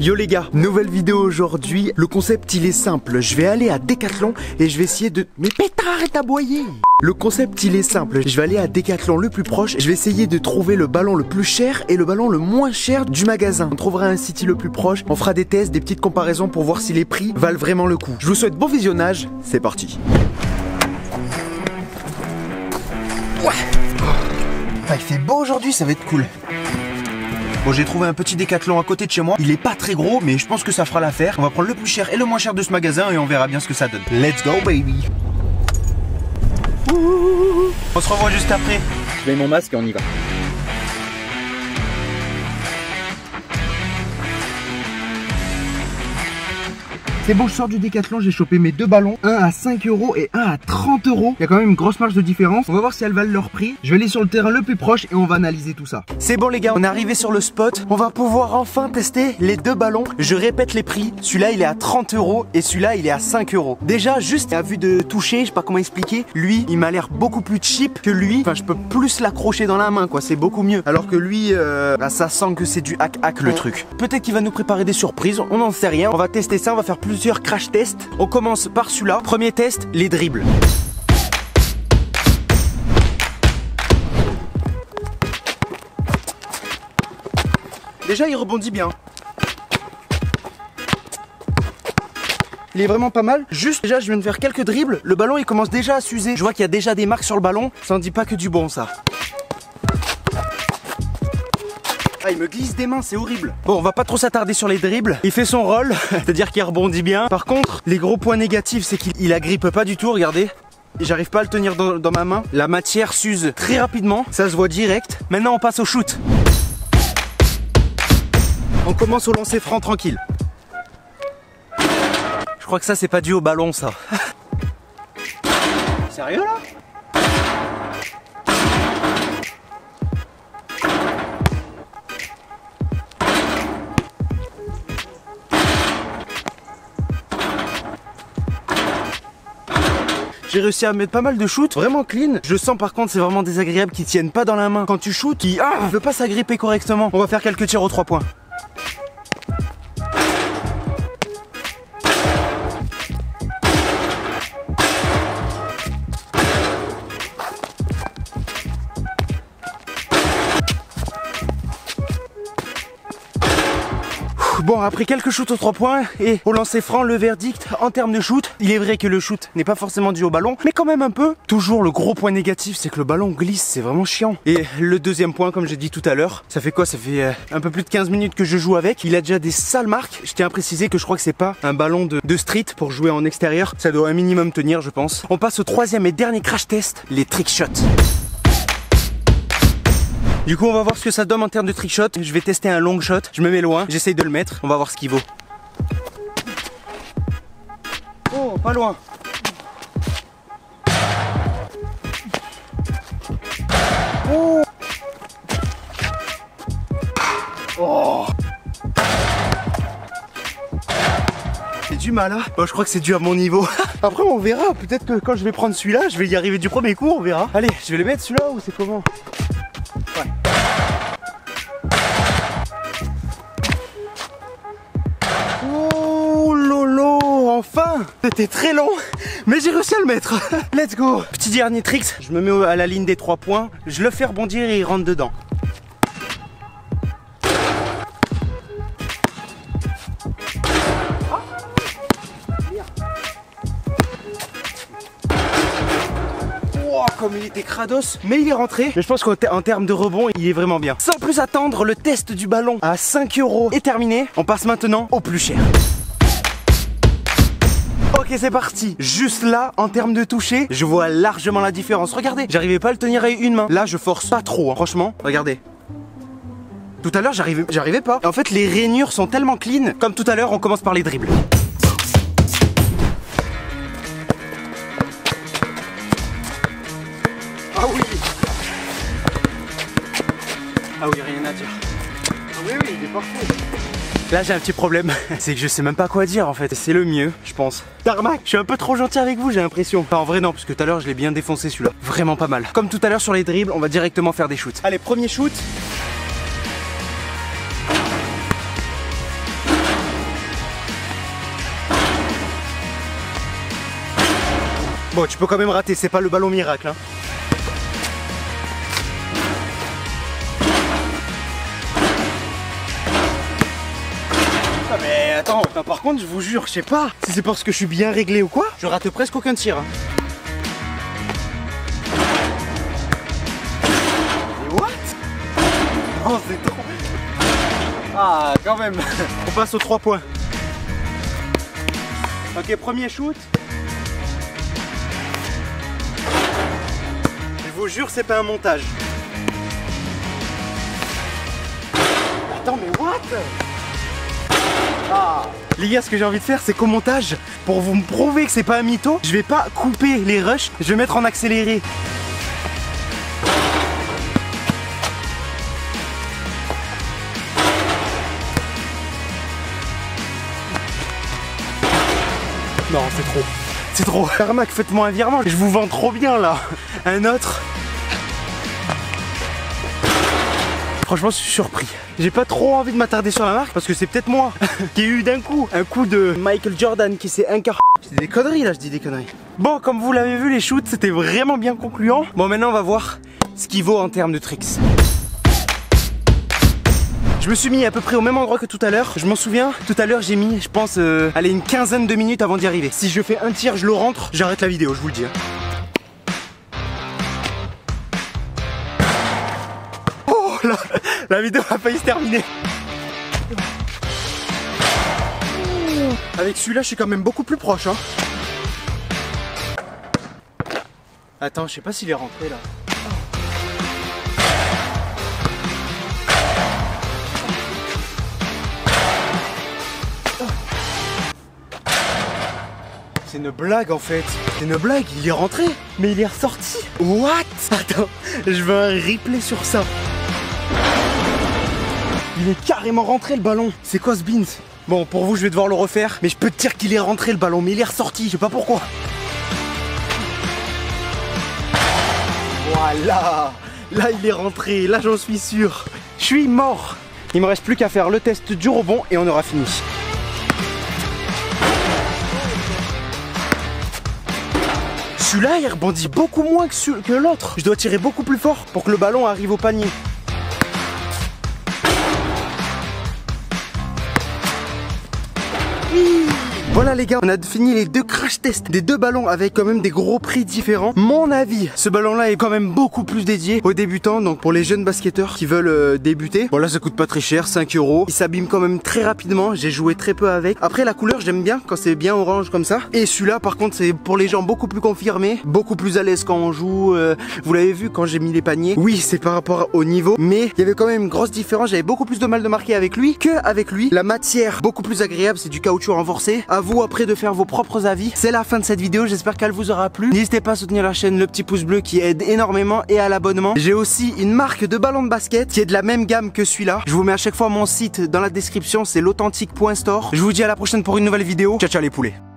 Yo les gars, nouvelle vidéo aujourd'hui. Le concept il est simple, je vais aller à Decathlon et je vais essayer de... Mais pétard, arrête d'aboyer. Le concept il est simple, je vais aller à Decathlon le plus proche. Je vais essayer de trouver le ballon le plus cher et le ballon le moins cher du magasin. On trouvera un City le plus proche, on fera des tests, des petites comparaisons pour voir si les prix valent vraiment le coup. Je vous souhaite bon visionnage, c'est parti. Ouais. Ah, il fait beau aujourd'hui, ça va être cool. Bon, j'ai trouvé un petit Decathlon à côté de chez moi. Il est pas très gros, mais je pense que ça fera l'affaire. On va prendre le plus cher et le moins cher de ce magasin et on verra bien ce que ça donne. Let's go, baby. On se revoit juste après. Je mets mon masque et on y va. C'est bon, je sors du Decathlon, j'ai chopé mes deux ballons, un à 5 € et un à 30 €. Il y a quand même une grosse marge de différence. On va voir si elles valent leur prix. Je vais aller sur le terrain le plus proche et on va analyser tout ça. C'est bon les gars, on est arrivé sur le spot. On va pouvoir enfin tester les deux ballons. Je répète les prix. Celui-là il est à 30 € et celui-là il est à 5 €. Déjà juste à vue de toucher, je sais pas comment expliquer. Lui, il m'a l'air beaucoup plus cheap que lui. Enfin, je peux plus l'accrocher dans la main quoi, c'est beaucoup mieux. Alors que lui, bah, ça sent que c'est du hack le truc. Peut-être qu'il va nous préparer des surprises, on n'en sait rien. On va tester ça, on va faire plusieurs crash tests. On commence par celui-là. Premier test, les dribbles. Déjà, il rebondit bien. Il est vraiment pas mal. Juste, déjà, je viens de faire quelques dribbles. Le ballon, il commence déjà à s'user. Je vois qu'il y a déjà des marques sur le ballon. Ça en dit pas que du bon, ça. Ah, il me glisse des mains, c'est horrible. Bon, on va pas trop s'attarder sur les dribbles. Il fait son rôle, c'est-à-dire qu'il rebondit bien. Par contre, les gros points négatifs, c'est qu'il agrippe pas du tout, regardez. J'arrive pas à le tenir dans ma main. La matière s'use très rapidement, ça se voit direct. Maintenant, on passe au shoot. On commence au lancer franc tranquille. Je crois que ça, c'est pas dû au ballon, ça. Sérieux, là ? J'ai réussi à mettre pas mal de shoots, vraiment clean. Je sens par contre c'est vraiment désagréable qu'ils tiennent pas dans la main. Quand tu shootes, il veut pas s'agripper correctement. On va faire quelques tirs aux 3 points. Bon, après quelques shoots aux 3 points et au lancer franc, le verdict en termes de shoot, il est vrai que le shoot n'est pas forcément dû au ballon, mais quand même un peu. Toujours le gros point négatif, c'est que le ballon glisse, c'est vraiment chiant. Et le deuxième point, comme j'ai dit tout à l'heure, ça fait quoi? Ça fait un peu plus de 15 minutes que je joue avec. Il a déjà des sales marques. Je tiens à préciser que je crois que c'est pas un ballon de street pour jouer en extérieur. Ça doit un minimum tenir, je pense. On passe au troisième et dernier crash test, les trick shots. Du coup on va voir ce que ça donne en termes de trick shot. Je vais tester un long shot, je me mets loin, j'essaye de le mettre, on va voir ce qu'il vaut. Oh, pas loin. Oh, oh. J'ai du mal hein. Bon, je crois que c'est dû à mon niveau. Après on verra, peut-être que quand je vais prendre celui-là, je vais y arriver du premier coup, on verra. Allez, je vais le mettre celui-là ou c'est comment? Ouais. Oh lolo, enfin! C'était très long, mais j'ai réussi à le mettre. Let's go! Petit dernier trick, je me mets à la ligne des 3 points, je le fais rebondir et il rentre dedans. Comme il était crados, mais il est rentré. Mais je pense qu'en termes de rebond, il est vraiment bien. Sans plus attendre, le test du ballon à 5 € est terminé. On passe maintenant au plus cher. Ok, c'est parti. Juste là, en termes de toucher, je vois largement la différence. Regardez, j'arrivais pas à le tenir avec une main. Là, je force pas trop, hein. Franchement, regardez. Tout à l'heure, j'arrivais pas. En fait, les rainures sont tellement clean. Comme tout à l'heure, on commence par les dribbles. Ah oui. Ah oui, rien à dire. Ah oui, il est parfait. Là j'ai un petit problème, c'est que je sais même pas quoi dire en fait. C'est le mieux, je pense. Tarmac, je suis un peu trop gentil avec vous, j'ai l'impression. Enfin en vrai non, parce que tout à l'heure je l'ai bien défoncé celui-là. Vraiment pas mal. Comme tout à l'heure sur les dribbles, on va directement faire des shoots. Allez, premier shoot. Bon, tu peux quand même rater, c'est pas le ballon miracle, hein. Ah mais attends, par contre, je vous jure, je sais pas si c'est parce que je suis bien réglé ou quoi, je rate presque aucun tir, hein. Mais what? Oh, c'est trop... Ah, quand même. On passe aux 3 points. Ok, premier shoot. Je vous jure, c'est pas un montage. Attends, mais what? Ah. Les gars, ce que j'ai envie de faire, c'est qu'au montage, pour vous me prouver que c'est pas un mytho, je vais pas couper les rushs, je vais mettre en accéléré. Non, c'est trop. C'est trop. Carmack, faites-moi un virement. Je vous vends trop bien là. Un autre. Franchement, je suis surpris. J'ai pas trop envie de m'attarder sur la marque parce que c'est peut-être moi qui ai eu d'un coup un coup de Michael Jordan qui s'est incarné. Je dis des conneries là, je dis des conneries. Bon, comme vous l'avez vu, les shoots c'était vraiment bien concluant. Bon, maintenant on va voir ce qu'il vaut en termes de tricks. Je me suis mis à peu près au même endroit que tout à l'heure. Je m'en souviens, tout à l'heure j'ai mis, je pense, allez, une quinzaine de minutes avant d'y arriver. Si je fais un tir, je le rentre, j'arrête la vidéo, je vous le dis. Oh là, la vidéo a failli se terminer. Avec celui-là, je suis quand même beaucoup plus proche, hein. Attends, je sais pas s'il est rentré là. C'est une blague en fait. C'est une blague, il est rentré. Mais il est ressorti. What? Attends, je veux un replay sur ça. Il est carrément rentré le ballon. C'est quoi ce beans? Bon, pour vous, je vais devoir le refaire. Mais je peux te dire qu'il est rentré le ballon. Mais il est ressorti, je sais pas pourquoi. Voilà. Là, il est rentré. Là, j'en suis sûr. Je suis mort. Il me reste plus qu'à faire le test du rebond et on aura fini. Celui-là, il rebondit beaucoup moins que l'autre. Je dois tirer beaucoup plus fort pour que le ballon arrive au panier. Voilà les gars, on a fini les 2 crash tests des 2 ballons avec quand même des gros prix différents. Mon avis, ce ballon là est quand même beaucoup plus dédié aux débutants, donc pour les jeunes basketteurs qui veulent débuter. Bon là ça coûte pas très cher, 5 €. Il s'abîme quand même très rapidement, j'ai joué très peu avec. Après la couleur j'aime bien quand c'est bien orange comme ça. Et celui-là par contre c'est pour les gens beaucoup plus confirmés, beaucoup plus à l'aise quand on joue. Vous l'avez vu quand j'ai mis les paniers. Oui c'est par rapport au niveau, mais il y avait quand même une grosse différence. J'avais beaucoup plus de mal de marquer avec lui que avec lui. La matière beaucoup plus agréable, c'est du caoutchouc renforcé. À vous après de faire vos propres avis. C'est la fin de cette vidéo, j'espère qu'elle vous aura plu. N'hésitez pas à soutenir la chaîne, le petit pouce bleu qui aide énormément, et à l'abonnement. J'ai aussi une marque de ballon de basket qui est de la même gamme que celui-là. Je vous mets à chaque fois mon site dans la description, c'est l'authentique.store. Je vous dis à la prochaine pour une nouvelle vidéo. Ciao ciao les poulets.